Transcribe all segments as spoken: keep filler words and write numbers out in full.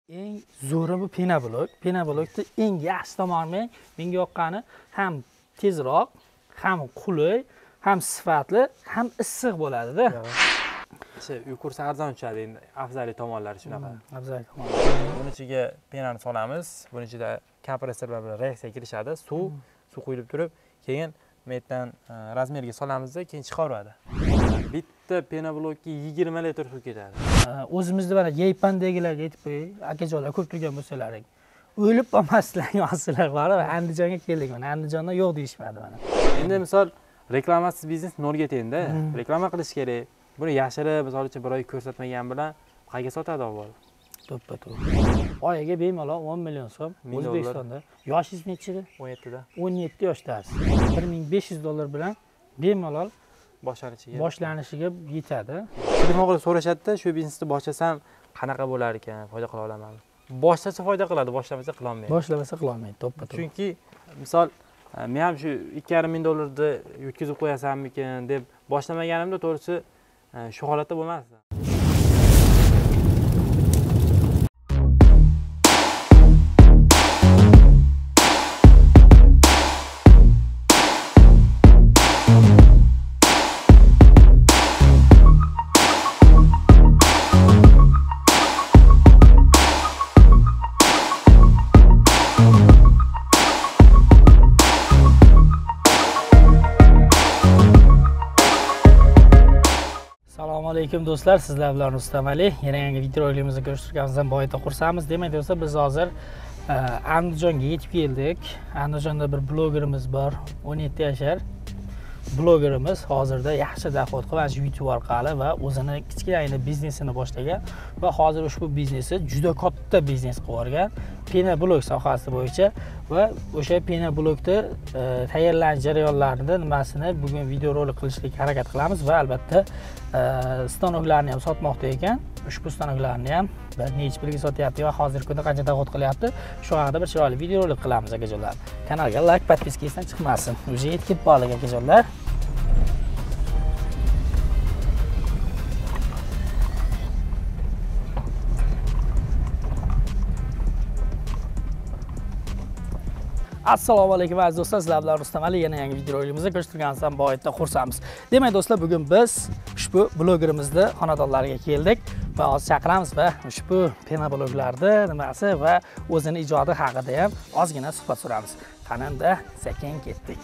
Eng zo'ri bu pinablok. Pinablokda eng yaxshi tomoni menga yoqqani ham tezroq, ham qulay, ham sifatli, ham issiq bo'ladi-da. O'sha kursi arzon tushadi endi. Afzaliy tomonlari shunaqa. Afzaliy tomonlari. Buning ichiga penani solamiz. Buning ichida kompressorlar bilan reaksiya kirishadi. Suv, suv quyilib turib, keyin bu yerdan razmerga solamizda, keyin chiqaradi. Bitta pena blokka yigirma litr suv ketadi. O'zimizda mana yeypandagilarga aytib qo'yay, akajonlar ko'p turgan bo'lsalaring. O'lib olmaslarga olsalar bor va Andijonga keldik mana. Andijonda yo'q deyishmadi mana. Endi misol reklamasiz biznes nolga tengda. Reklama qilish kerak. Buni yashirib, misol uchun bir oy ko'rsatmagan bilan qayerga sotadi avval? To'ppa-to'g'ri. Oyiga bemalol o'n million so'm O'zbekistonda. Yoshingiz nechida? o'n yettida. o'n yetti yoshdasiz. bir ming besh yuz dollar bilan bemalol boshlanishiga boshlanishiga yetadi. To'g'ri so'rashadi-da, shu biznesni boshlasham qanaqa bo'lar ekan, foyda qila olamanmi? Boshlasa foyda qiladi, boshlamasa qila olmaydi. Boshlamasa qila olmaydi, to'ppa-to'g'ri. Chunki misol men ham shu ikki yarim ming dollarni yutkazib qo'yasammikin deb boshlamaganimda to'g'risi shu holatda bo'lmasdi. Assalomu alaykum do'stlar, sizlar bilan Rustam Ali. Yana yangi videorolikimizda ko'rishtirganimizdan boyida xursandmiz. Demak do'stlar, biz hozir Andijonga yetib keldik. Andijonda bir blogerimiz bor, o'n yetti yashar blogerimiz hozirda yaxshi doxod qilib, YouTube orqali va o'zini kichkinagina biznesini boshlagan va hozir ushbu biznesi juda katta biznes qilib yuborgan. Pinablok sohasi bo'yicha va o'sha pinablokda tayyorlanish jarayonlarida nimasini bugun videorolik qilishga harakat qilamiz va albatta stanoklarni ham sotmoqda ekan. Ushbu stanoklarni ham necha pulga sotyapti va hozirgi kunda qancha doxod qilyapti, shu haqida bir chiroyli videorolik qilamiz akajonlar. Kanalga like, podpiskasdan chiqmasin. Уже yetib qoldik akajonlar. Assalomu alaykum aziz do'stlar, sizlar bilan Rustam Ali. Yana yangi videorolikimizda ko'rishtirganimizdan boyida xursandmiz. Demak do'stlar, bugun biz ushbu blogerimizni xonadonlariga keldik va hozir chaqiramiz va ushbu pinabloklarni nimasi va o'zini ijodi haqida ham ozgina suhbat so'ramiz. Qananda sekin ketdik.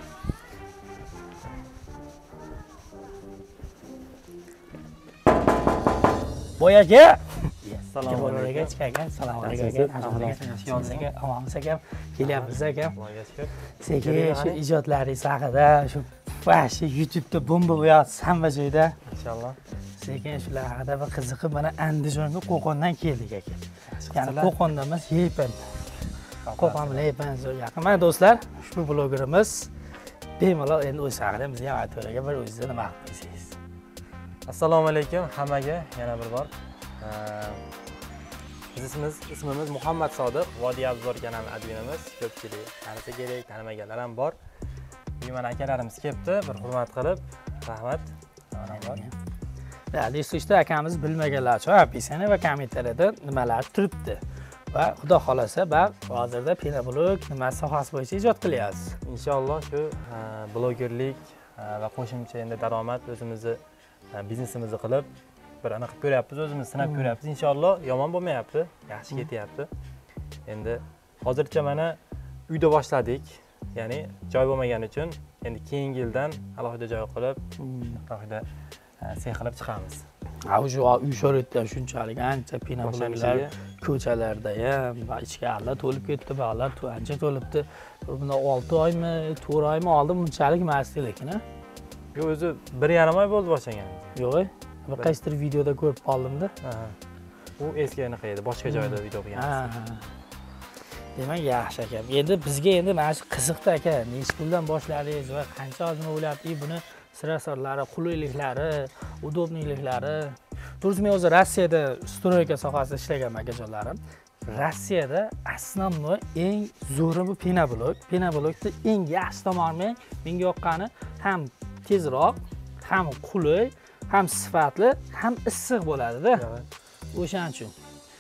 Boyaga Assalomu alaykum. Assalomu alaykum. Amonsiz akam, kelyapmiz akam. Sekin shu ijodlaringiz haqida, shu fashi YouTube'da bomba bo'lyapti hamma joyda. Inshaalloh. Sekin shular haqida bir qiziqib, mana Andijonga Qo'qondan keldik aka. Ya'ni Qo'qonda emas, Yeypan. Qo'qon bilan Yeypan yaqin. Mana do'stlar, ushbu blogerimiz bemalol endi o'z haqida bizga ham aytib bergan, bir o'zingizni nima qilib qo'ysangiz. Assalomu alaykum hammaga yana bir bor. Bizimiz ismimiz Muhammad Sodiq, Vodiy Abzor kanali adminimiz. Ko'pchilik tanisa kerak, tanimaganlar ham bor. Bugun mana akalarimiz kelibdi, bir hurmat qilib, rahmat. Va listda akamiz bilmaganlar uchun opisiya va kommentariyada nimalar turibdi. Va xudo xolasa, baq hozirda pinablok nima sohasi bo'yicha ijod qilyapsiz. Inshaalloh shu blogerlik va qo'shimcha endi daromad o'zimizni biznesimizni qilib bir anaqa ko'ryapmiz, o'zimiz sinab ko'ryapmiz. Inshaalloh yomon bo'lmayapti, yaxshi ketyapti. Endi hozircha mana uyda boshladik. Ya'ni joy bo'lmagani uchun endi keyingi yildan alohida joy qilib, alohida sex qilib chiqamiz. Ha, o'sha uy sharoitida ham shunchalik ancha pinabloklar ko'chalarda ham va ichki alla to'lib ketdi, bog'lar ancha to'libdi. Bunda olti oymi, to'rt oymi oldin bunchalik emas lekin, ha? Yo'q, o'zi bir yarim oy bo'ldi boshlagan. Yo'q, bir qaysidir videoda ko'rib qoldim-da. Ha. U eski anaqa edi, boshqa joyda video qilganmiz. Ha. Demak, yaxshi aka. Endi bizga endi mana shu qiziqdi aka. Necha puldan boshladingiz va qancha ozmi bo'lyapti? Buni sirasirlari, qulayliklari, udobniliklari. To'g'risi men o'zi Rossiyada stroyka sohasida ishlagan akajonlarim. Rossiyada asnomnoy eng zo'ri bu pinablok. Pinablokda eng yaxshi tomoni menga yoqqani ham tezroq, ham qulay, ham sifatli, ham issiq bo'ladi-da. O'shaning uchun.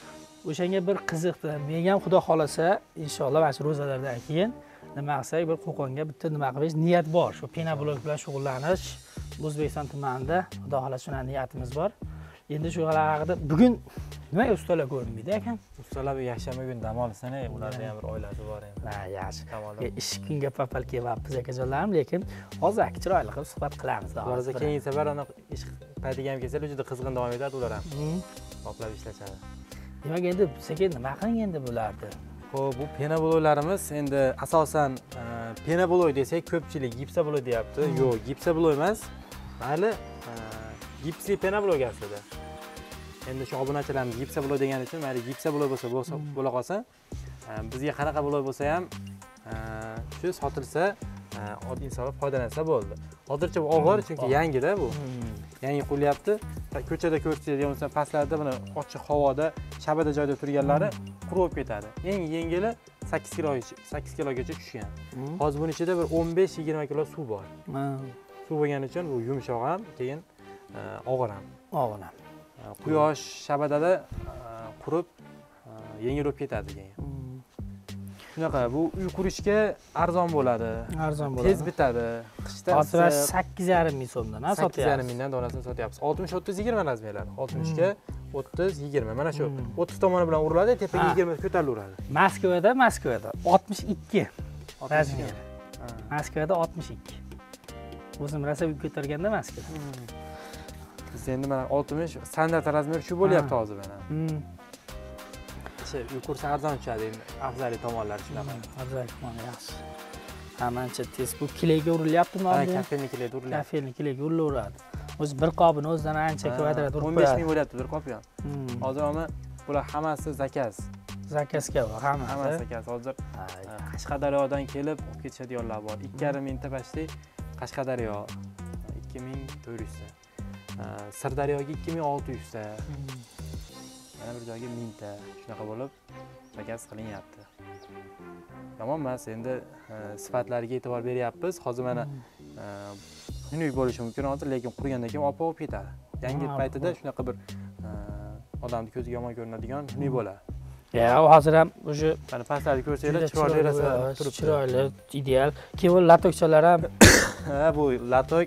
o'shanga bir qiziqdi. Men ham xudo xolasa inshaalloh mana shu ro'zalardan keyin nima qilsak bir Qo'qonga bitta nima qilish niyat bor. Shu pena-blok bilan shug'ullanish O'zbekiston tumanida xudo xolasa shuna niyatimiz bor. Endi shu haqida bugun nima ustalar ko'rinmaydi ekan? Ustalar yashamagun dam olsin, ularda ham bir oilasi bor endi. Ha, yaxshi. Ish kunga papal kelyapmiz akajonlarim, lekin hozir aka chiroyli qilib suhbat qilamiz. Hozir keyingi safar ana ish paytiga ham kelsalar juda qizg'in davom etadi ular ham. Qoplab ishlashadi. Demak endi sekin nima qiling endi bularni? Xo'p, bu pena bloylarimiz endi asosan pena bloy desak ko'pchilik gipsa bloy deyapti. Yo'q, gipsa bloy emas. Mayli, gipsli pena bloy aslida. Endi shu obunachilarimiz gipsa bloy degani uchun mayli gipsa bloy bo'lsa bo'lsa bo'la qolsa, bizga qanaqa bloy bo'lsa ham shu sotilsa, oddiy insonlar foydalansa bo'ldi. Hozircha bu og'ir chunki yangida bu. Yangi qo'ylyapti. Ko'chada ko'rsangiz, yo'qsa pastlarda buni ochiq havoda, shabada joyda turganlari qurib ketadi. Eng yengili sakkiz kilo sakkiz kilogacha tushgan. Hozir buning ichida bir o'n besh yigirma kilo suv bor. Suv bo'lgani uchun bu yumshoq ham, keyin og'ir ham. Og'ir ham. Quyosh shabadada qurib yengil bo'lib ketadi keyin. Shunaqa, bu uy qurishga arzon bo'ladi. Arzon bo'ladi. Tez bitadi. Qishda hozir sakkiz yarim ming so'mdan sotyapmiz. sakkiz yarim mingdan donasini sotyapmiz. oltmish o'ttiz yigirma razmerlar. oltmishga o'ttiz yigirma. Mana shu o'ttiz tomoni bilan uriladi, tepaga yigirma ko'tarilaveradi. Moskvada, Moskvada oltmish ikki razmer. Moskvada oltmish ikki. O'zim rosa ko'targanda Moskvada. Biz endi mana oltmish standart razmer shu bo'lyapti hozir mana. Uy qursa arzon tushadi endi. Afzaliy tomonlari shunaqa. Afzaliy tomoni yaxshi. Hamancha tez bu kilega urilyaptimi hozir? Ha, kafelni kilega urilyapti. Kafelni kilega urilaveradi. O'zi bir qobini o'zidan ancha kvadrat urib o'n besh ming bo'lyapti bir qop ham. Hozir ham bular hammasi zakaz. Zakazga bor hammasi. Hammasi zakaz. Hozir Qashqadaryodan kelib olib ketishadiganlar bor. ikki yarim mingta pashti Qashqadaryo ikki ming to'rt yuz ta. Sirdaryoga ikki ming olti yuz ta. Yana bir joyga mingta shunaqa bo'lib zakaz qilinyapti. Yomon emas, endi sifatlariga e'tibor beryapmiz. Hozir mana xunuk bo'lishi mumkin hozir, lekin qurgandan keyin olib olib ketadi. Yangi paytida shunaqa bir odamni ko'ziga yomon ko'rinadigan xunuk bo'ladi. Ya, hozir ham o'sha mana pastlarni ko'rsanglar chiroyli rasa turibdi. Chiroyli, ideal. Keyin latokchalar ham ha, bu latok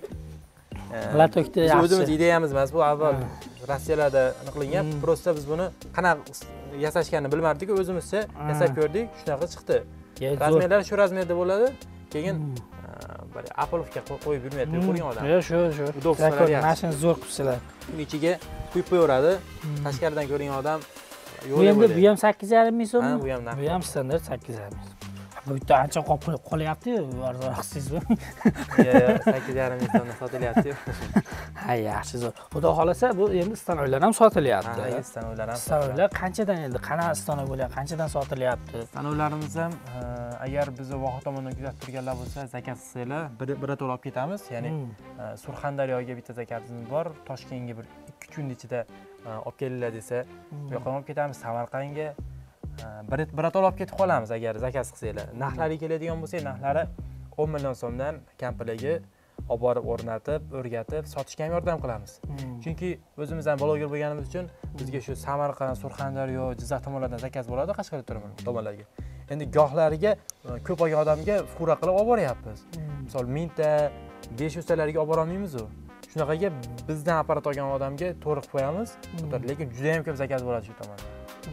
latokda yaxshi. O'zimiz ideyamiz emas, bu avval Rossiyalarda qilingan. Prosta biz buni qanaqa yasashganini bilmardik, o'zimizcha yasab ko'rdik, shunaqa chiqdi. Razmerlar shu razmerda bo'ladi. Keyin bir Apple'ga qo'yib yurmayapti, qurgan odam. Yo'q, shu, shu. Udobsizlar yaxshi. Mashina zo'r qilsalar. Uning ichiga quyib qo'yaveradi. Tashqaridan ko'rgan odam yo'q. Bu endi bu ham sakkiz yarim ming so'm. Ha, bu ham narx. Bu ham standart sakkiz yarim ming. Bu yerda ancha qolib qolyapti-yu, arzonroq sizmi? Yo'q, sakkiz yarim ming so'mdan sotilyapti. Ha, yaxshi zo'r. Xudo xolasa bu endi stanoylar ham sotilyapti. Ha, stanoylar ham. Stanoylar qanchadan endi? Qanaqa stanoy bo'lyapti? Qanchadan sotilyapti? Stanoylarimiz ham agar bizni Voha tomondan kuzatib turganlar bo'lsa, zakaz qilsanglar, birato'la olib ketamiz. Ya'ni Surxondaryoga bitta zakazimiz bor. Toshkentga bir ikki kun ichida olib kelinglar desa, bu yoqqa olib ketamiz. Samarqandga birato'la olib ketib qolamiz agar zakaz qilsanglar. Narxlariga keladigan bo'lsak, narxlari o'n million so'mdan kampirligi olib borib o'rnatib, o'rgatib, sotishga ham yordam qilamiz. Chunki o'zimiz ham bloger bo'lganimiz uchun bizga shu Samarqand, Surxondaryo, Jizzax tomonlardan zakaz bo'ladi, Qashqadaryo tomonlarga. Endi gohlariga ko'p olgan odamga fura qilib olib boryapmiz. Misol mingta, besh yuz talarga olib bora olmaymiz-ku. Shunaqaga bizdan apparat olgan odamga to'liq qo'yamiz, lekin juda ham ko'p zakaz bo'ladi shu tomonda.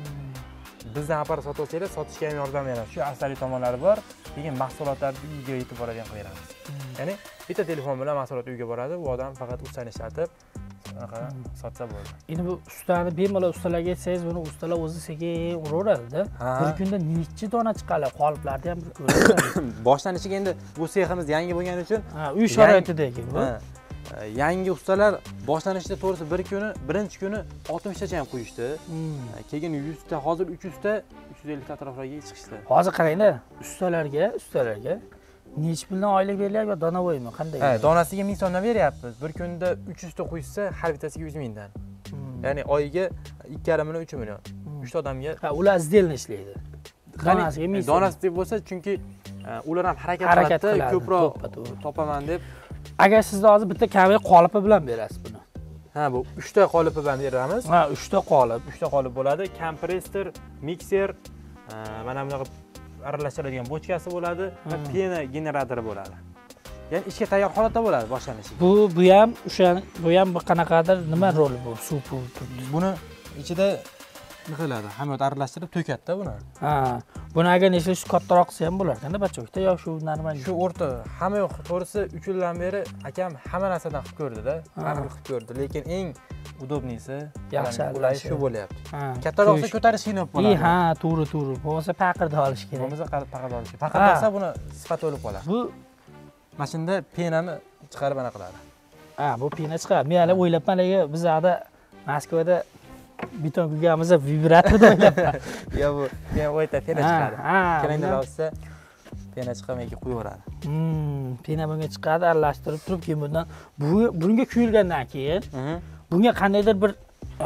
Bizdan apparat sotib olsanglar, sotishga ham yordam beradi. Shu asaliy tomonlari bor. Keyin mahsulotlarni uyga yetib boradigan qilib beramiz. Ya'ni bitta telefon bilan mahsulot uyga boradi, u odam faqat ustani ishlatib, anaqa sotsa bo'ldi. Endi bu ustani bemalol ustalarga aytsangiz, buni ustalar o'zi sekin uraveradi-da. Bir kunda necha dona chiqadi? Qoliplarni ham bir ko'radi. Boshlanishiga endi bu seximiz yangi bo'lgani uchun, ha, uy sharoitidagi bu. Yangi ustalar boshlanishda to'g'risi bir kuni, birinchi kuni oltmish tacha ham qo'yishdi. Keyin yuz ta, hozir uch yuz ta, uch yuz ellik ta atroflarga chiqishdi. Hozir qaranglar, ustalarga, ustalarga necha puldan oylik berilyapti, donovoymi, qanday? Ha, donasiga ming so'mdan beryapmiz. Bir kunda uch yuz ta qo'yishsa, har bittasiga yuz mingdan. Ya'ni oyiga ikki yarim million, uch million. uch ta odamga. Ha, ular izdelni ishlaydi. Donasiga ming so'm. Donasi deb bo'lsa, chunki ular ham harakat qiladi, ko'proq topaman deb. Agar sizda hozir bitta kamera qolipi bilan berasiz buni. Ha, bu uchta qolip bilan beramiz. Ha, uchta qolip. uchta qolip bo'ladi. Kompressor, mikser, mana bunaqa aralashtiradigan bochkasi bo'ladi va pena generatori bo'ladi. Ya'ni ishga tayyor holatda bo'ladi boshlanishiga. Bu bu ham o'sha bu ham bir qanaqadir nima roli bu? Suv pul. Buni ichida nima qiladi? Hamma aralashtirib to'kadi-da buni. Ha, buni agar nechta kattaroq qilsa ham bo'lar-da, bachokda yo shu normal. Shu o'rta, hamma yo'q, to'g'risi uch yildan beri akam hamma narsadan qilib ko'rdi-da, har xil qilib ko'rdi, lekin eng udobnisi, yaxshi qulay shu bo'lyapti. Kattaroqsa ko'tarish qiyin bo'ladi. Ha, to'g'ri, to'g'ri. Bo'lmasa paqirda olish kerak. Bo'lmasa paqirda olish kerak. Paqirda buni sifati o'lib qoladi. Bu mashinada penani chiqarib ana qiladi. Ha, bu pena chiqadi. Men hali o'ylabman, lekin biz hozir Moskvada beton kuyganmiz, vibratorda o'ylabman. Yo, bu men o'yta pena chiqadi. Ha, kelinglar olsa pena chiqamayki qo'yaveradi. Hmm, pena bunga chiqadi, aralashtirib turib, keyin bundan bu bunga kuyilgandan keyin bunga qandaydir bir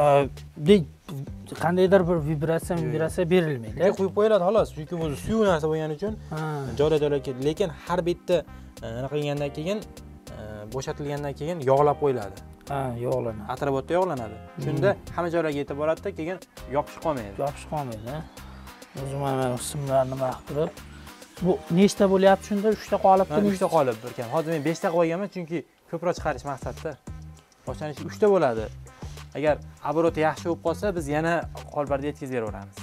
qandaydir bir vibratsiya, vibratsiya berilmaydi. Quyib qo'yiladi xolos, chunki bu suv narsa bo'lgani uchun joylar-joylar ketdi. Lekin har bitta nima qilgandan keyin bo'shatilgandan keyin yog'lab qo'yiladi. Ha, yog'lanadi. Atrofda yog'lanadi. Shunda hamma joylarga yetib boradi-da, keyin yopishib qolmaydi. Yopishib qolmaydi. O'zim mana qismlarni nima qilib, bu nechta bo'lyapti shunda? uchta qolipmi? uchta qolib bir kam. Hozir men beshta qo'yganman, chunki ko'proq chiqarish maqsadida. Boshlanishi uchta bo'ladi. Agar obroti yaxshi bo'lib qolsa, biz yana qolbarda yetkazib beraveramiz.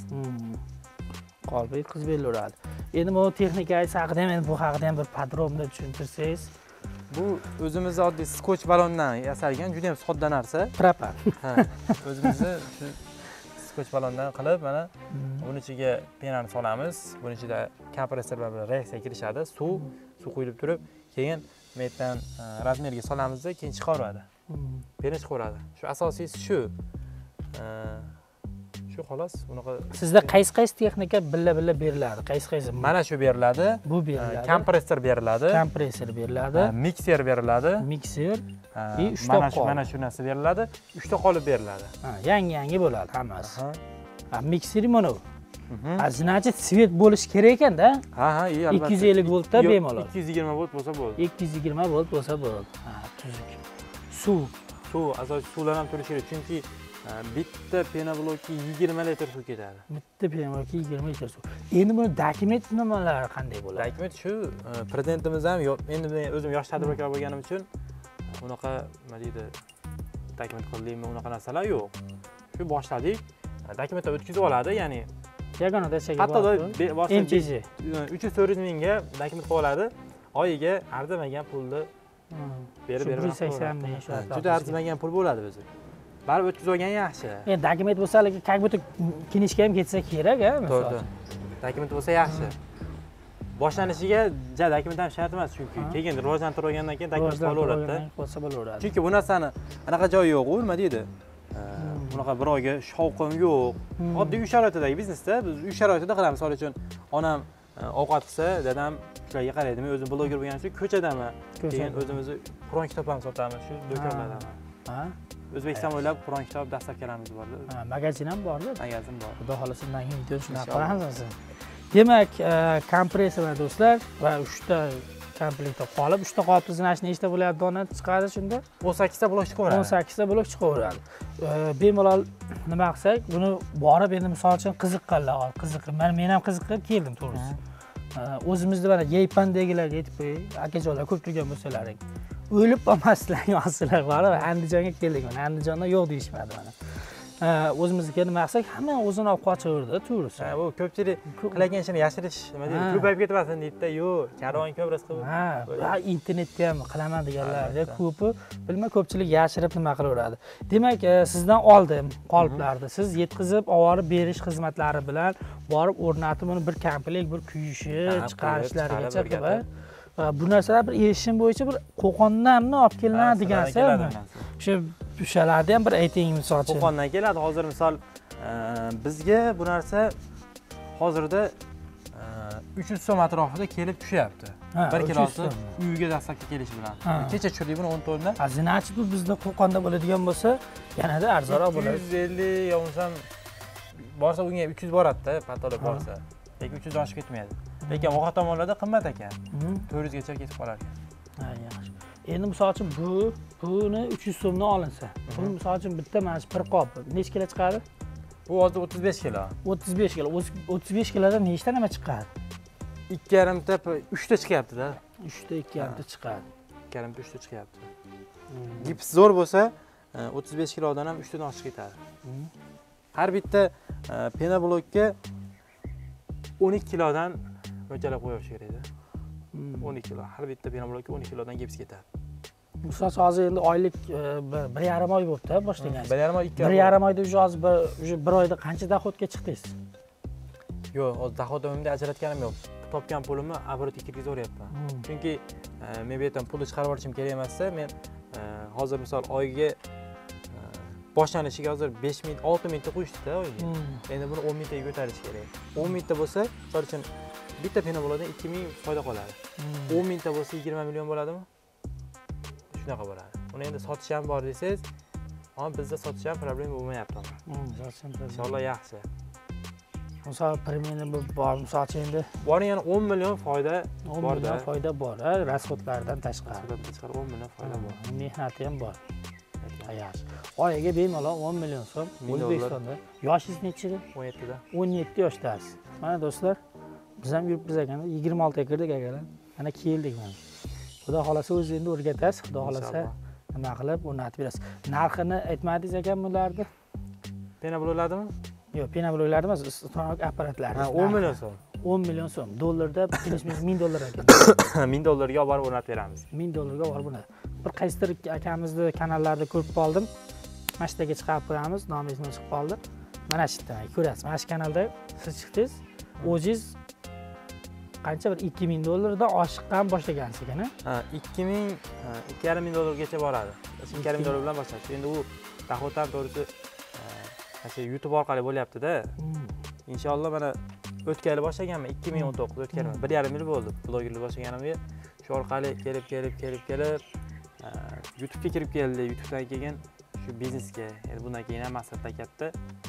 Qolba yetkazib beraveradi. Endi bu texnikasi haqida ham, bu haqida ham bir podrobno tushuntirsangiz. Bu o'zimiz oddiy skoch balondan yasalgan, juda ham sodda narsa. Propan. Ha, o'zimizni shu skoch balondan qilib, mana buni ichiga penani solamiz. Buni ichida kompressorlar bilan reaksiya kirishadi. Suv, suv quyilib turib, keyin metdan razmerga solamizda, keyin chiqaradi. Pena chiqaradi. Shu asosiysi shu. Shu xolos, bunaqa. Sizda qaysi-qaysi texnika billa-billa beriladi? Qaysi-qaysi? Mana shu beriladi. Bu beriladi. Kompressor beriladi. Kompressor beriladi. Mikser beriladi. Mikser. Va uchta qolip. Mana shu narsa beriladi. uchta qolip beriladi. Ha, yangi-yangi bo'ladi hammasi. Ha, mikseri mana bu. Ha, значит, svet bo'lish kerak ekanda. Ha, ha, albatta. ikki yuz ellik voltda bemalol. ikki yuz yigirma volt bo'lsa bo'ldi. ikki yuz yigirma volt bo'lsa bo'ldi. Ha, tuzuk. Suv, suv, asosiy suvlar ham turishi kerak, chunki bitta pena blokka yigirma litr suv ketadi. Bitta pena blokka yigirma litr suv. Endi buni dokument nimalari qanday bo'ladi? Dokument shu, prezidentimiz ham, endi men o'zim yosh tadbirkor bo'lganim uchun unaqa nima deydi, dokument qildingmi, unaqa narsalar yo'q. Shu boshladik, dokumentdan o'tkazib oladi, ya'ni yagona dachaga hatto M T J uch yuz to'rt yuz mingga dokument qilib oladi. Oyiga arzimagan pulni berib beradi. Juda arzimagan pul bo'ladi bizda. Baribir o'tkazib olgan yaxshi. Endi dokument bo'lsa, lekin как будто kinishga ham ketsa kerak-a, to'g'ri. Dokument bo'lsa yaxshi. Boshlanishiga ja dokument ham shart emas, chunki keyin rivojlantirib olgandan keyin dokument bo'laveradi-da. Bo'lsa bo'laveradi. Chunki bu narsani anaqa joyi yo'q-ku, nima deydi? Bunaqa birovga shovqin yo'q. Oddiy uy sharoitidagi biznesda biz uy sharoitida qilamiz. Misol uchun onam ovqat qilsa, dadam shularga qaraydi. Men o'zim bloger bo'lganim uchun ko'chadaman. Keyin o'zimizni Qur'on kitob ham sotamiz shu do'konlardan. Ha? O'zbekiston bo'ylab Qur'on kitob dastlabkilarimiz bor. Ha, magazin ham bor-da? Magazin bor. Xudo xolasa bundan keyin video shunaqa qilamiz. Demak, kompressor do'stlar va uchta komplektda qolib, uchta qolib tizinash nechta bo'ladi, dona chiqadi shunda? o'n sakkizta blok chiqaveradi. o'n sakkizta blok chiqaveradi. Bemalol nima qilsak, buni borib endi misol uchun qiziqqanlar, qiziqib, men men ham qiziqib keldim to'g'risi. O'zimizda mana Yaypandagilarga aytib qo'yay, akajonlar ko'p turgan bo'lsalaring. O'lib qolmaslarga olsalar bor, Andijonga keldik mana. Andijonda yo'q deyishmadi mana. O'zimizga nima qilsak, hamma o'zini olib qochaverdi, to'g'risi. Ha, bu ko'pchilik qilagan ishini yashirish, nima deydi, ko'payib ketmasin deydi-da, yo'q, karvon ko'p qilib. Ha, internetda ham qilaman deganlarga ko'pi, bilma ko'pchilik yashirib nima qilaveradi. Demak, sizdan oldim qoliplarni. Siz yetkazib, olib berish xizmatlari bilan borib o'rnatib, uni bir komplekt, bir kuyishi, chiqarishlarigacha qilib, bu narsalar bir erishim bo'yicha bir Qo'qondanmi olib kelinadi degansiz. O'sha o'shalarni ham bir ayting misol uchun. Qo'qondan keladi. Hozir misol bizga bu narsa hozirda uch yuz so'm atrofida kelib tushyapti. bir kilosi uyga dastlabki kelishi bilan. Kecha tushirdik buni o'n to'rtdan. Azinachi bu bizda Qo'qonda bo'ladigan bo'lsa, yanada arzonroq bo'ladi. uch yuz ellik yo bo'lmasam borsa unga uch yuz boradi-da, patoda borsa. Lekin uch yuz oshib ketmaydi. Lekin Voha tomonlarda qimmat ekan. to'rt yuz gacha ketib qolar ekan. Ha, yaxshi. Endi misol uchun bu buni uch yuz so'mdan olinsa, bu misol uchun bitta mana shu bir qop necha kilo chiqadi? Bu hozir o'ttiz besh kilo. o'ttiz besh kilo. o'ttiz besh kilodan nechta nima chiqadi? ikki yarim ta, uch ta chiqyapti-da. uch ta ikki yarim ta chiqadi. ikki yarim ta, uch ta chiqyapti. Gips zo'r bo'lsa, o'ttiz besh kilodan ham uch tadan oshib ketadi. Har bitta penoblokka o'n ikki kilodan mo'ljalab qo'yish kerak-da. o'n ikki kilo. Har bitta penoblokka o'n ikki kilodan gips ketadi. Misol hozir endi oylik bir yarim oy bo'libdi boshlagan. bir yarim oy, ikki bir yarim oyda уже hozir bir oyda qancha doxodga chiqdingiz? Yo'q, hozir doxodimni ajratganim yo'q. Topgan pulimni оборот kirgizaveryapman. Chunki men bu yerdan pulni chiqarib olishim kerak emasda, men hozir misol oyga boshlanishiga hozir besh ming, olti mingta qo'yishdi-da oyga. Endi buni o'n mingtaga ko'tarish kerak. o'n mingta bo'lsa, misol uchun bitta penoblokdan ikki ming foyda qoladi. o'n mingta bo'lsa yigirma million bo'ladimi? Shunaqa bo'ladi. Uni endi sotish ham bor desangiz, ammo bizda sotish ham problem bo'lmayapti. Inshaalloh yaxshi. Misol primini bor, misol uchun endi bori yana o'n million foyda o'n million foyda bor, rasxodlardan tashqari. Rasxodlardan tashqari o'n million foyda bor. Mehnati ham bor. Yaxshi. Oyiga bemalol o'n million so'm O'zbekistonda. Yoshingiz nechida? o'n yettida. o'n yetti yoshdasiz. Mana do'stlar, biz ham yuribmiz ekan, yigirma oltiga kirdik akalar. Mana keldik mana. Xudo xolasa o'zingiz endi o'rgatasiz, xudo xolasa nima qilib o'rnatib berasiz. Narxini aytmadingiz ekan bularni? Penoblokladimi? Yo'q, penobloklar emas, stanok apparatlari. Ha, o'n million so'm. o'n million so'm. Dollarda plyus-minus ming dollar ekan. ming dollarga olib borib o'rnatib beramiz. ming dollarga olib buni. Bir qaysidir akamizni kanallarida ko'rib qoldim. Mana shu yerga chiqarib qo'yamiz, nomingizni chiqib qoldi. Mana shu yerda ko'rasiz. Mana shu kanalda siz chiqdingiz. O'zingiz qancha bir ikki ming dollardan oshiqdan boshlagansiz ekan, ha? ikki ming, ikki yarim ming dollargacha boradi. ikki yarim ming dollar bilan boshladik. Endi u doxoddan to'g'risi mana YouTube orqali bo'lyapti-da. Inshaalloh mana o'tgan yil boshlaganman, ikki ming o'n to'qqiz o'tgan yil. bir yarim yil bo'ldi blogerlik boshlaganimga. Shu orqali kelib, kelib, kelib, kelib YouTube'ga kirib keldi. YouTube'dan keyin shu biznesga, endi bundan keyin ham maqsadlar katta.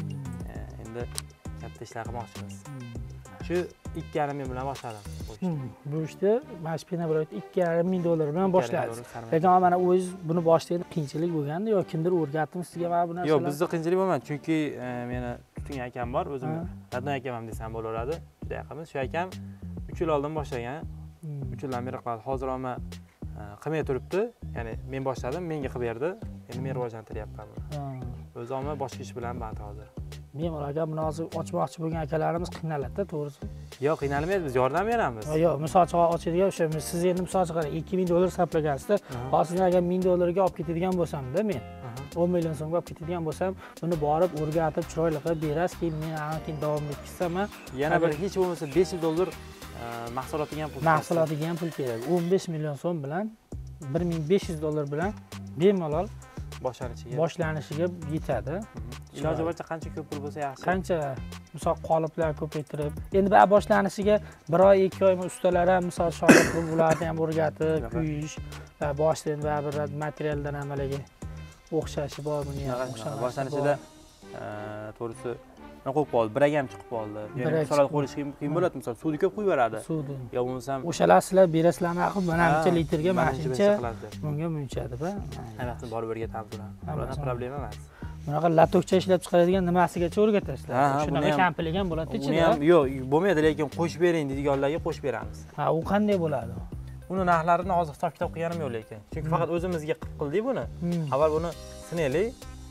Endi katta ishlar qilmoqchimiz. Shu ikki yarim ming bilan boshladim. Bu ishni mana shu penoblok ikki yarim ming dollar bilan boshladingiz. Lekin mana o'zingiz buni boshlaganda qiyinchilik bo'lgandi yo kimdir o'rgatdimi sizga mana bu narsalar? Yo'q, bizda qiyinchilik bo'lmadi, chunki meni tutgan akam bor, o'zim Radon akam ham desam bo'laveradi. Juda yaqinmiz. Shu akam uch yil oldin boshlagan. uch yildan beri qiladi. Hozir ham qilmay turibdi. Ya'ni men boshladim, menga qilib berdi. Endi men rivojlantiryapman buni. O'zi ham boshqa ish bilan band hozir. Bemalol aka, buni hozir ochmoqchi bo'lgan akalarimiz qiynaladi-da, to'g'risi. Yo'q, qiynalmaydi, biz yordam beramiz. Yo'q, misol uchun ochadigan o'sha siz endi misol uchun ikki ming dollar sarflagansizda, hozir sizga agar ming dollarga olib ketadigan bo'lsam-da men, o'n million so'mga olib ketadigan bo'lsam, buni borib o'rgatib, chiroyli qilib berasiz, keyin men keyin davom etkazsam, yana bir hech bo'lmasa besh yuz dollar mahsulotiga ham pul kerak. Mahsulotiga ham pul kerak. o'n besh million so'm bilan bir ming besh yuz dollar bilan bemalol boshlanishiga boshlanishiga yetadi. Iloji boricha qancha ko'p pul bo'lsa yaxshi. Qancha misol qoliplar ko'paytirib, endi bu boshlanishiga bir oy, ikki oy ustalar ham misol shogird bularni ham o'rgatib, kuyish va boshda endi baribir materialdan amaliga o'xshashi bor buni ham. Boshlanishida to'g'risi nima qo'yib qoldi, biraga ham chiqib qoldi. Ya'ni misollar qo'yish qiyin bo'ladi, misol suvni ko'p quyib beradi. Suvni. Yo bo'lmasam o'shalar sizlar berasizlarmi, axir mana buncha litrga mana shuncha bunga munchadi-da. Hammasi borib o'rgatamiz ular. Ularning problemi emas. Bunaqa latokcha ishlab chiqaradigan nimasigacha o'rgatasizlar. Shunaqa kampilik ham bo'ladi ichida. Uni ham yo'q, bo'lmaydi, lekin qo'shib bering deydiganlarga qo'shib beramiz. Ha, u qanday bo'ladi? Uni narxlarini hozir hisob kitob qilganim yo'q lekin. Chunki faqat o'zimizga qildik buni. Avval buni sinaylik.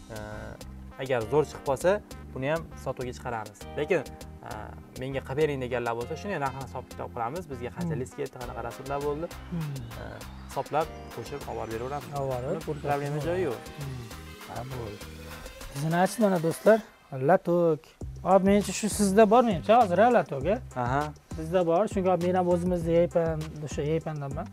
Agar zo'r chiqib qolsa, buni ham sotuvga chiqaramiz. Lekin menga qilib bering deganlar bo'lsa, shuni narxini hisob kitob qilamiz. Bizga qancha list ketdi, qanaqa rasmlar bo'ldi. Hisoblab qo'shib olib beraveramiz. Olib, problema joyi yo'q. Ha, bo'ldi. Sizlarchi mana do'stlar, latok. Hop, mencha shu sizda bor mencha hozir latok, a? Aha. Sizda bor, chunki men ham o'zimizda yeypan, o'sha yeypandanman.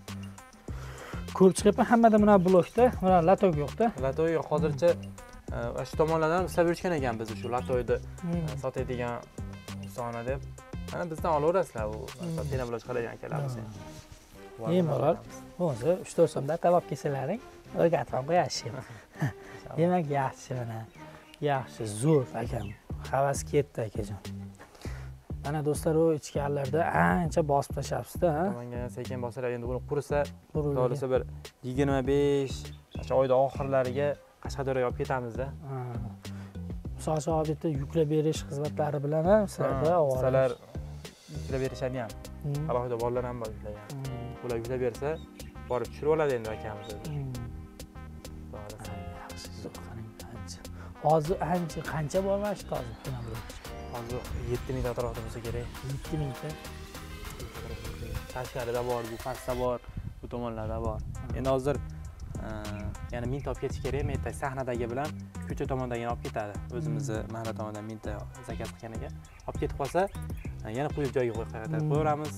Ko'rib chiqyapman, hammada mana blokda, mana latok yo'q-da. Latok yo'q, hozircha shu tomonlardan ishlab yurishgan ekan biz shu latokni sotadigan usona deb. Mana bizdan olaverasizlar u penoblok chiqaradigan akalarimiz. Bemalol. O'zi uch to'rt so'mda tavab kelsalaring, o'rgatib ham qo'yasiz. Demak, yaxshi mana. Yaxshi, zo'r akam. Havas ketdi akajon. Mana do'stlar, u ichkarilarda ancha bosib tashlabsiz-da, ha? Tomonga sekin bossalar, endi buni qursa, Burilgan. to'g'risi bir yigirma besh o'sha oyda oxirlariga Qashqadaryoga olib ketamiz-da. Ha. Misol uchun olib yerda yuklab berish xizmatlari bilan ham sizlarda ovora. Sizlar yuklab berishadi ham. Hmm. Alohida bolalar ham bor yuklangan. Hmm. Ular yuklab bersa, borib tushirib oladi endi akamiz. Hmm. Xohlasa. Yaxshi, zo'r qarang, ancha. Hozir ancha qancha bor mana shu hozir buni bilan? Hozir yetti ming atrofida bo'lsa kerak. yetti ming ta. Tashqarida bor, bu pastda bor, bu tomonlarda bor. Endi hozir yana mingta olib ketish kerak. Men aytay, sahnadagi bilan ko'cha tomondagini olib ketadi. O'zimizni mahalla tomonidan mingta zakaz qilganiga olib ketib qolsa, yana quyib joyiga qo'yib qaytarib qo'yamiz.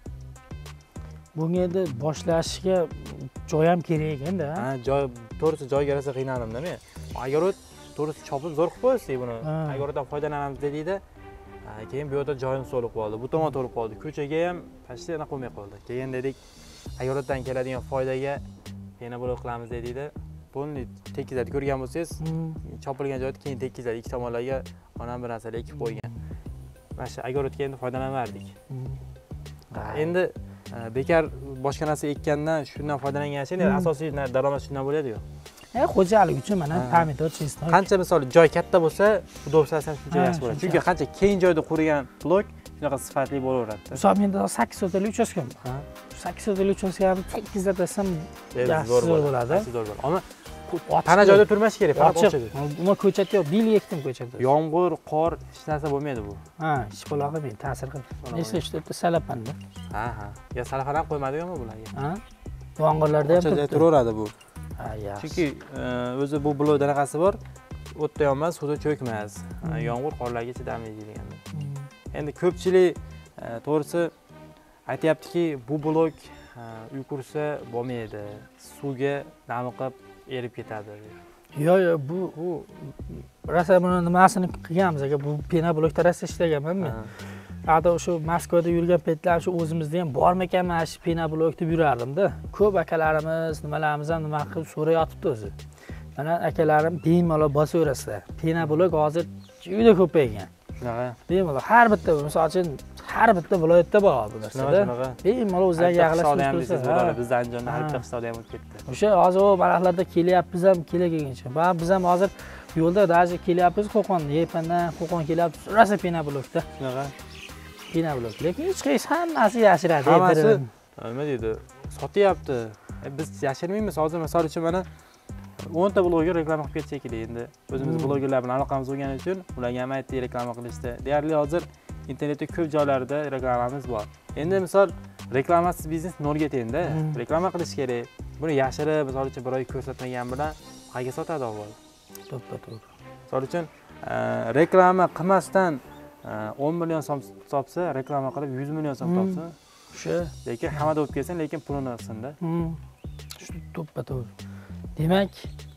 Bunga endi boshlashga joy ham kerak ekan-da. Ha, joy, to'g'risi joyga yarasa qiynaldim-da men. Agar to'g'risi chopib zo'r qilib qo'ysak buni, agar undan foydalanamiz dedikda, keyin bu yerda joyimiz to'lib qoldi, bu tomon to'lib qoldi, ko'chaga ham pashta yana qo'ymay qoldi. Keyin dedik, agardan keladigan foydaga yana bular qilamiz dedikda, buni tekizlab ko'rgan bo'lsangiz, chopilgan joyda keyin tekizlab ikki tomonlarga onam bir narsalar ekib qo'ygan. Mana shu agarotga endi foydalanardik. Endi bekar boshqa narsa ekkandan shundan foydalangan ekan, asosiy daromad shundan bo'ladi-ku. E, xo'jalik uchun mana pomidor, chestok. Qancha misol joy katta bo'lsa, udobsasi ham shuncha yaxshi bo'ladi. Chunki qancha keng joyda qurgan blok shunaqa sifatli bo'laveradi. Misol menda sakkiz sotali uchastkam bor. sakkiz sotali uchastkani tekizlab tasam yaxshi zo'r bo'ladi. Zo'r bo'ladi. Ammo tana joyda turmash kerak, faqat ochiq. Umuman ko'chatda yo'q, bil ekdim ko'chatda. Yomg'ir, qor, hech narsa bo'lmaydi bu. Ha, ish bo'la qilmaydi, ta'sir qiladi. Nechta ishda salapanda. Ha, ha. Ya salafan ham qo'ymadingmi bularga? Ha? Yomg'irlarda ham turibdi. Turaveradi bu. Ha, yaxshi. Chunki o'zi bu blokda qanaqasi bor? O'tda yonmas, suvda cho'kmas. Yomg'ir, qorlarga chidamli deganda. Endi ko'pchilik to'g'risi aytayaptiki, bu blok uy qursa bo'lmaydi. Suvga namiqib erib ketadi. Yo'q, yo'q, bu u rosa buni nimasini qilganmiz aka, bu pena blokda rosa ishlaganman men. Hada o'sha Moskvada yurgan paytlar shu o'zimizda ham bormikan mana shu pena blok deb yurardim-da. Ko'p akalarimiz, nimalarimiz ham nima qilib so'rayotibdi o'zi. Mana akalarim bemalol bosaverasizlar. Pena blok hozir juda ko'paygan. Shunaqa. Bemalol har bitta, misol uchun har bitta viloyatda bor bu narsada. Bemalol o'zlari yig'ilib tursa, bizda Andijonda har bitta qishloqda ham o'tib ketdi. O'sha hozir o marahlarda kelyapmiz ham, kelagincha. Va biz ham hozir yo'lda даже kelyapmiz Qo'qon, Yepandan Qo'qon kelyapmiz. Rosa pena blokda. Shunaqa. Pena blok. Lekin hech qaysi hammasi yashiradi. Hammasi nima deydi? Sotyapti. Biz yashirmaymiz. Hozir misol uchun mana o'nta bloger reklama qilib ketsak kerak endi. O'zimiz blogerlar bilan aloqamiz bo'lgani uchun ularga ham aytdik reklama qilishda. Deyarli hozir internetda ko'p joylarda reklamamiz bor. Endi misol reklamasiz biznes nolga tengda. Reklama qilish kerak. Buni yashirib, misol uchun bir oy ko'rsatmagan bilan qayga sotadi avval? To'ppa-to'g'ri. Misol uchun reklama qilmasdan o'n million so'm topsa, reklama qilib yuz million so'm topsa, o'sha lekin hamma o'tib ketsin, lekin pulini olsin-da. Shu to'ppa-to'g'ri. Demak,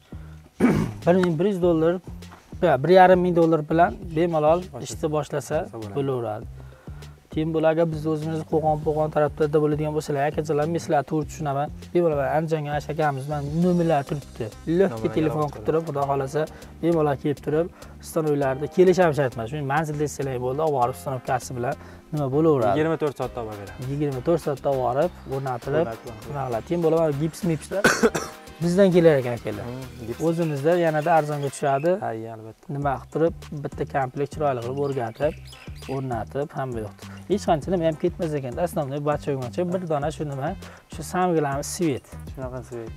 bir ming bir yuz dollar, bir yarim ming dollar bilan bemalol ishni boshlasa bo'laveradi. Keyin bularga biz o'zimiz Qo'qon, Qo'qon taraflarda bo'ladigan bo'lsalar, akachalar, men sizlarni to'g'ri tushunaman. Bemalol Andijonga akamiz bilan nomerlar turibdi. Lokka telefon qilib turib, xudo xolasa, bemalol kelib turib, stanovlarda kelisham shart emas. Shuning manzilda ishlagan bo'ldi, olib borib stanovkasi bilan nima bo'laveradi? yigirma to'rt soatda olib beradi. yigirma to'rt soatda olib borib, o'rnatilib, nima qiladi? Keyin bo'laman gips mipslar bizdan kelar ekan akalar. O'zimizda yanada arzonga tushadi. Ha, albatta. Nima qilib turib, bitta komplekt chiroyli qilib o'rgatib, o'rnatib hamma yo'qdi. Hech qancha nima ham ketmas ekan. Основной bachog'oncha bir dona shu nima, shu samgilamiz svet. Shunaqa svet.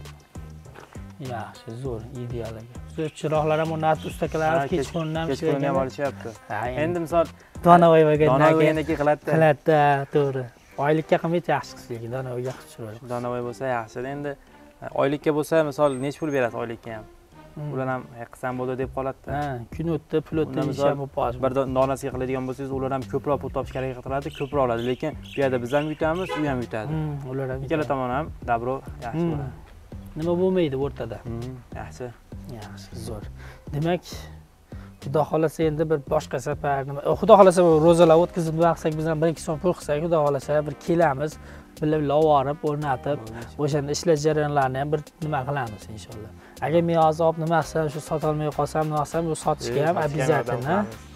Yaxshi, zo'r, ideal ekan. Shu chiroqlar ham o'rnatib, ustakalar kechqurundan kechqurun ham olishyapti. Endi misol Donovoyga Donovoyniki qiladi-da. Qiladi-da, to'g'ri. Oylikka qilmaydi, yaxshi qilsa lekin Donovoyga qilib chiroyli. Donovoy bo'lsa yaxshi. Endi oylikka bo'lsa, misol necha pul berasiz oylikka ham? Ular ham qilsam bo'ldi deb qoladi-da. Ha, kun o'tdi, pul o'tdi, ish ham bo'lib bir donasiga qiladigan bo'lsangiz, ular ham ko'proq pul topishga harakat qiladi, ko'proq oladi, lekin bu yerda biz ham yutamiz, u ham yutadi. Ular ham ikkala tomon ham dabro yaxshi bo'ladi. Nima bo'lmaydi o'rtada. Yaxshi. Yaxshi, zo'r. Demak, xudo xolasa endi bir boshqa safar nima, xudo xolasa ro'zalar o'tkazib nima qilsak, biz ham bir ikki so'm pul qilsak, xudo xolasa bir kelamiz, birga olib, o'rnatib, o'shanda ishlash jarayonlarini ham bir nima qilamiz inshaalloh. Agar men hozir olib nima qilsam, shu sota olmay qolsam, nima qilsam, bu sotishga ham обязательно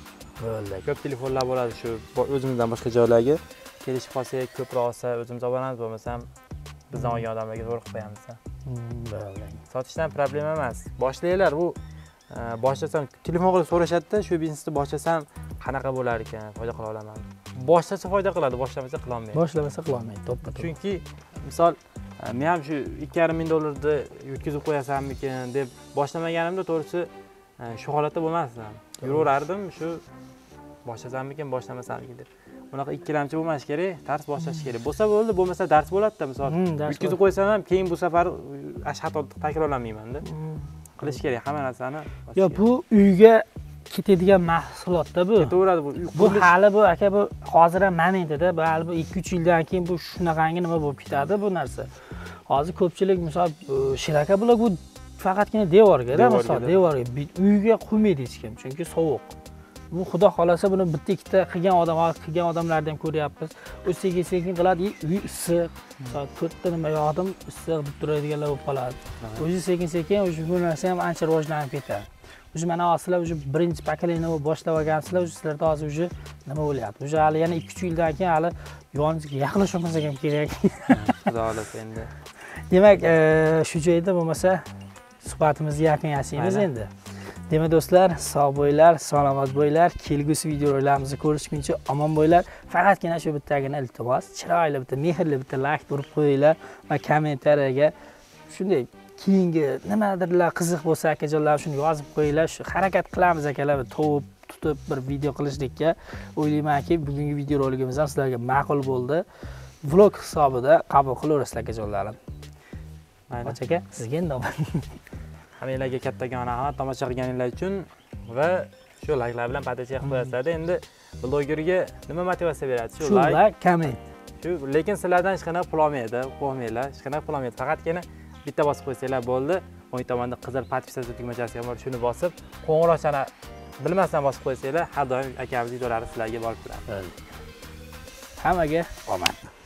Bo'ldi. Ko'p telefonlar bo'ladi shu o'zimizdan boshqa joylarga. Kelishib qolsak, ko'proq olsa o'zimiz olamiz, bo'lmasam bizdan olgan odamlarga zo'r qilib qo'yamiz. Bo'ldi. Sotishdan problema emas. Boshlaylar bu boshlasam telefon qilib so'rashadi-da, shu biznesni boshlasam qanaqa bo'lar ekan, foyda qila olaman. Boshlasa foyda qiladi, boshlamasa qila olmaydi. Boshlamasa qila olmaydi, to'ppa-to'g'ri. Chunki misol men ham shu ikki yarim ming dollarni yutkazib qo'yasanmikin deb boshlamaganimda to'g'risi shu holatda bo'lmasdim. Yuraverardim shu boshlasammikin, boshlamasammikin deb. Bunaqa ikkilamchi bo'lmash kerak, dars boshlash kerak. Bo'lsa bo'ldi, bo'lmasa dars bo'ladi-da, misol yutkazib qo'ysam ham keyin bu safar xato takrorlamayman-da. Qilish kerak hamma narsani. Yo, bu uyga ketadigan mahsulotda bu. Ketaveradi bu. Bu hali bu aka bu hozir ham momentida, hali bu ikki uch yildan keyin bu shunaqangi nima bo'lib ketadi bu narsa. Hozir ko'pchilik misol shiraka bular bu faqatgina devorga-da, misol devorga, uyga qo'ymaydi hech kim, chunki sovuq. Bu xudo xolasa buni bitta ikkita qilgan odam, qilgan odamlarni ham ko'ryapmiz. U sekin-sekin qiladi, uy issiq. Misol to'rtta nima yog'dim, issiq deb turadiganlar bo'lib qoladi. O'zi sekin-sekin o'sha bu narsa ham ancha rivojlanib ketadi. O'sha mana sizlar o'sha birinchi pokoleniya boshlab olgansizlar, o'sha sizlarda hozir o'sha nima bo'lyapti? O'sha hali yana ikki uch yildan keyin hali yoningizga yaqinlashmasak ham kerak. Xudo xolasa endi. Demak, shu joyda bo'lmasa suhbatimizni yakunlaymiz endi. Demak do'stlar, sog' bo'linglar, salomat bo'linglar. Kelgusi videolarimizni ko'rishguncha omon bo'linglar. Faqatgina shu bittagina iltimos, chiroyli bitta, mehrli bitta like urib qo'yinglar va kommentariyaga shunday keyingi nimadirlar qiziq bo'lsa akajonlar shuni yozib qo'yinglar. Shu harakat qilamiz akalar, tovib tutib bir video qilishlikka. O'ylaymanki, bugungi video roligimiz ham sizlarga ma'qul bo'ldi. Vlog hisobida qabul qilaverasizlar akajonlarim. Mayli aka, sizga endi Hammalarga kattakon rahmat tomosha qilganinglar uchun va shu like'lar bilan podachka qilib qo'yasizlar. Endi blogerga nima motivatsiya beradi? Shu like, komment. Shu lekin sizlardan hech qanaqa pul olmaydi, qo'ymaylar, hech qanaqa pul olmaydi. Faqatgina bitta bosib qo'ysanglar bo'ldi. O'ng tomonda qizil podpisatsiya tugmachasi ham bor, shuni bosib, qo'ng'iroqchani bilmasdan bosib qo'ysanglar, har doim akamiz videolari sizlarga borib turadi. Hammaga omad.